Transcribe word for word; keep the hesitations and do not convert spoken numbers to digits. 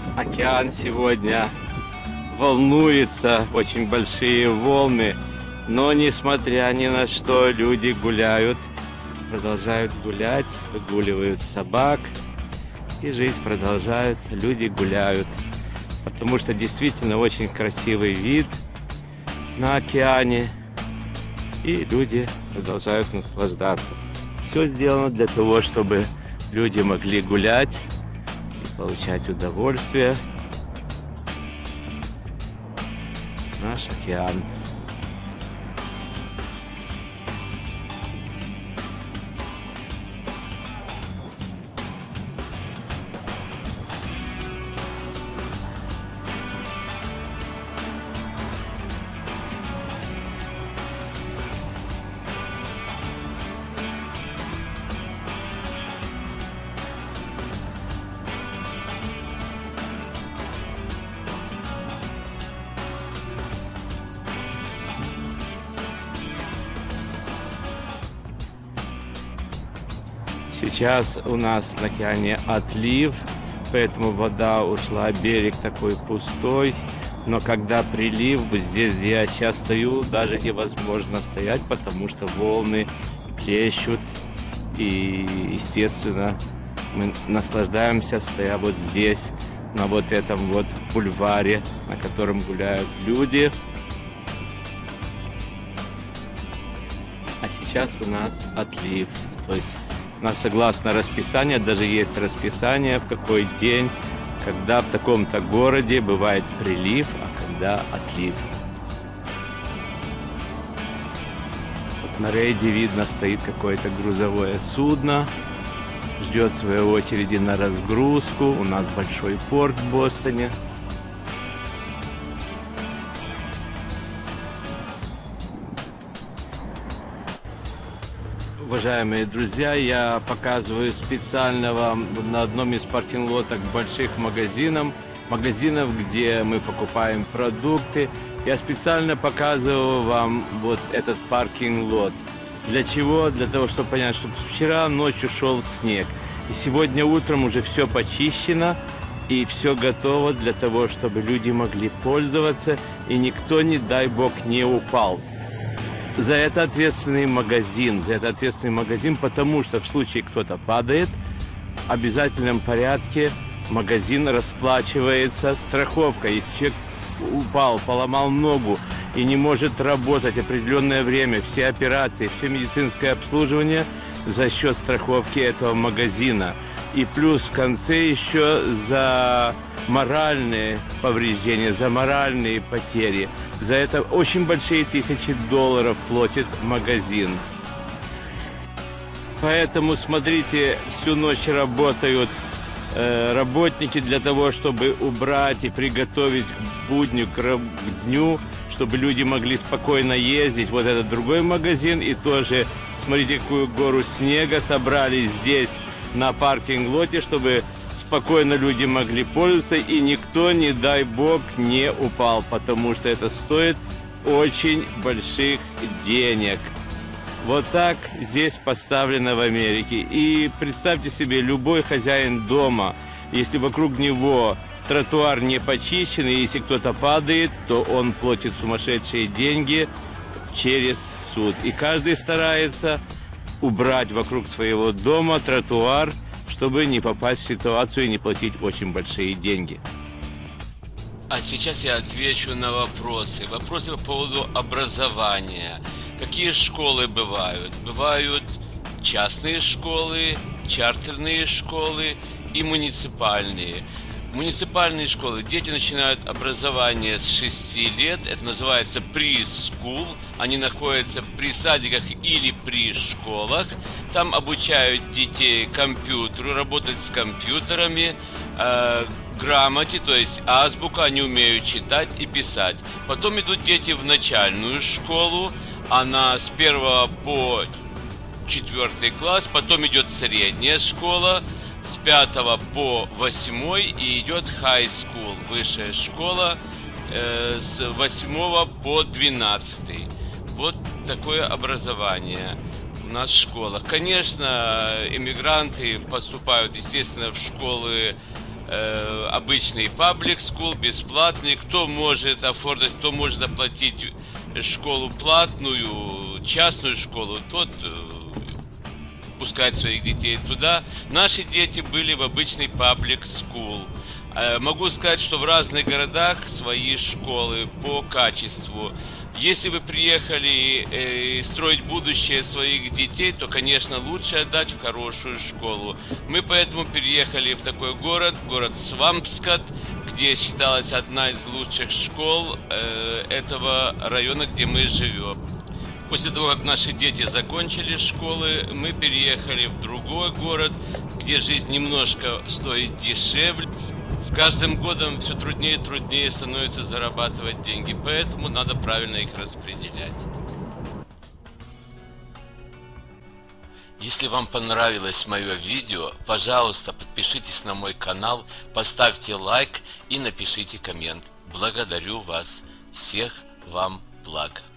Океан сегодня волнуется, очень большие волны, но несмотря ни на что, люди гуляют, продолжают гулять, выгуливают собак, и жизнь продолжается, люди гуляют, потому что действительно очень красивый вид на океане, и люди продолжают наслаждаться. Все сделано для того, чтобы люди могли гулять, получать удовольствие. Наш океан. Сейчас у нас на океане отлив, поэтому вода ушла, берег такой пустой. Но когда прилив, здесь, где я сейчас стою, даже невозможно стоять, потому что волны плещут. И, естественно, мы наслаждаемся, стоя вот здесь, на вот этом вот бульваре, на котором гуляют люди. А сейчас у нас отлив, то есть у нас согласно расписанию, даже есть расписание, в какой день, когда в таком-то городе бывает прилив, а когда отлив. Вот на рейде видно, стоит какое-то грузовое судно, ждет своей очереди на разгрузку. У нас большой порт в Бостоне. Уважаемые друзья, я показываю специально вам на одном из паркинг-лотов больших магазинов, магазинов, где мы покупаем продукты. Я специально показываю вам вот этот паркинг-лот. Для чего? Для того, чтобы понять, что вчера ночью шел снег. И сегодня утром уже все почищено и все готово для того, чтобы люди могли пользоваться. И никто, не дай бог, не упал. За это ответственный магазин, за это ответственный магазин, потому что в случае кто-то падает, в обязательном порядке магазин расплачивается страховкой. Если человек упал, поломал ногу и не может работать определенное время, все операции, все медицинское обслуживание за счет страховки этого магазина. И плюс в конце еще за моральные повреждения, за моральные потери. За это очень большие тысячи долларов платит магазин. Поэтому, смотрите, всю ночь работают э, работники для того, чтобы убрать и приготовить к будню, к, к дню, чтобы люди могли спокойно ездить. Вот этот другой магазин, и тоже, смотрите, какую гору снега собрали здесь на паркинг-лоте, чтобы спокойно люди могли пользоваться, и никто, не дай бог, не упал, потому что это стоит очень больших денег. Вот так здесь поставлено в Америке. И представьте себе, любой хозяин дома, если вокруг него тротуар не почищен, и если кто-то падает, то он платит сумасшедшие деньги через суд. И каждый старается убрать вокруг своего дома тротуар, чтобы не попасть в ситуацию и не платить очень большие деньги. А сейчас я отвечу на вопросы. Вопросы по поводу образования. Какие школы бывают? Бывают частные школы, чартерные школы и муниципальные. Муниципальные школы, дети начинают образование с шести лет, это называется pre-school, они находятся при садиках или при школах, там обучают детей компьютеру, работать с компьютерами, э, грамоте, то есть азбука, они умеют читать и писать. Потом идут дети в начальную школу, она с первого по четвертый класс, потом идет средняя школа, с пятого по восьмой, и идет high school, высшая школа, э, с восьмого по двенадцатый. Вот такое образование у нас в школах. Конечно, иммигранты поступают, естественно, в школы э, обычный public school, бесплатный. Кто может оформить, кто может оплатить школу платную, частную школу, тот э, пускает своих детей туда. Наши дети были в обычной public school. Э, могу сказать, что в разных городах свои школы по качеству. Если вы приехали э, строить будущее своих детей, то, конечно, лучше отдать в хорошую школу. Мы поэтому переехали в такой город, город Свампскат, где считалась одна из лучших школ э, этого района, где мы живем. После того, как наши дети закончили школы, мы переехали в другой город, где жизнь немножко стоит дешевле. С каждым годом все труднее и труднее становится зарабатывать деньги, поэтому надо правильно их распределять. Если вам понравилось мое видео, пожалуйста, подпишитесь на мой канал, поставьте лайк и напишите коммент. Благодарю вас. Всех вам благ.